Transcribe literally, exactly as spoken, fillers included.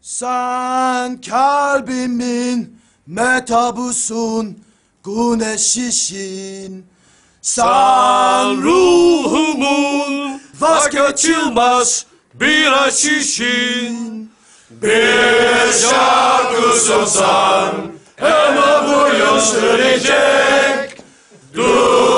Sen kalbimin metabusun, güneşisin. Sen ruhumun vazgeçilmez bir aşişin. Bir şarkısın sen, ömür boyu sürecek. Dur.